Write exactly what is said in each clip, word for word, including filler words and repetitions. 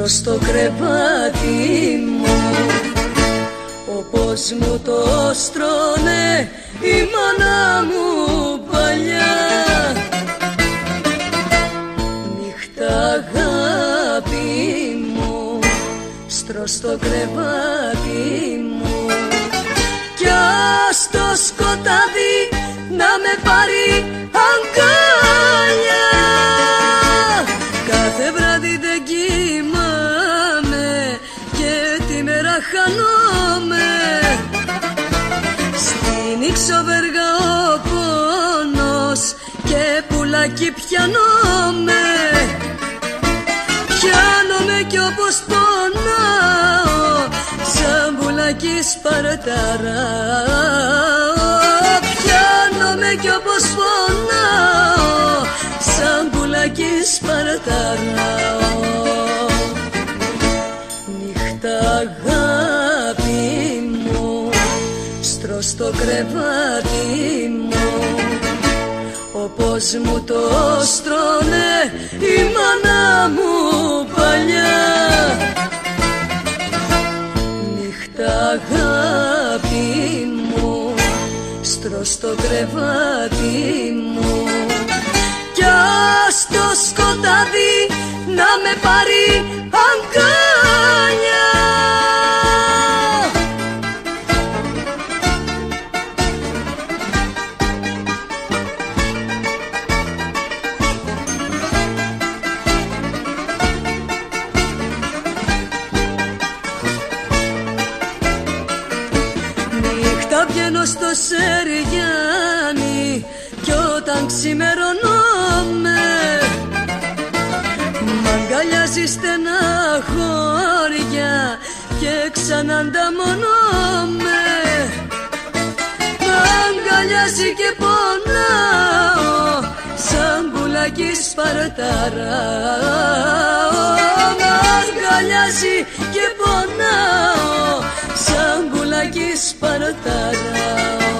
στο κρεβάτι μου, όπως μου το στρώνε η μάνα μου παλιά. Νύχτα αγάπη μου, στρώ στο κρεβάτι μου, κι ας το σκοτάδι να με πάρει αγκάλια. Κάθε βράδυ δεν κοιμάμαι και τη μέρα χάνομαι, στην Ιξοβέργα ο πόνος και πουλάκι πιάνομαι. Πιάνομαι κι όπως πονάω, σαν πουλάκι σπαρταράω. Πιάνομαι κι όπως πονάω, σαν πουλάκι σπαρταράω. Νύχτα αγάπη μου, στρώ στο κρεβάτι μου, όπως μου το στρώνε η μάνα μου παλιά. Νύχτα αγάπη μου, στρώ στο κρεβάτι μου, κι ας το σκοτάδι να με πάρει αγκάλια. Νύχτα βγαίνω στο Σεριγιάννη κι όταν ξημερώνομαι, μ' αγκαλιάζει στεναχώρια και ξανανταμώνομαι. Μ' αγκαλιάζει και πονάω, σαν πουλάκι σπαρταράω. Μ' αγκαλιάζει και πονάω, σαν πουλάκι σπαρταράω.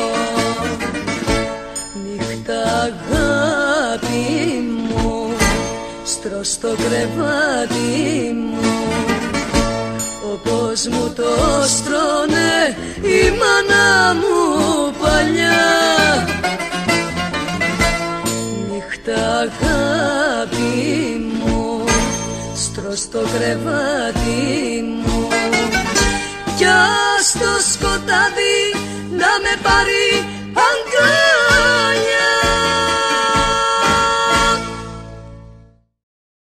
Νύχτα αγάπη μου, στρώ στο κρεβάτι μου, όπως μου το στρώνε η μάνα μου παλιά. Νύχτα αγάπη μου, στρώ στο κρεβάτι μου, κι ας το σκοτάδι να με πάρει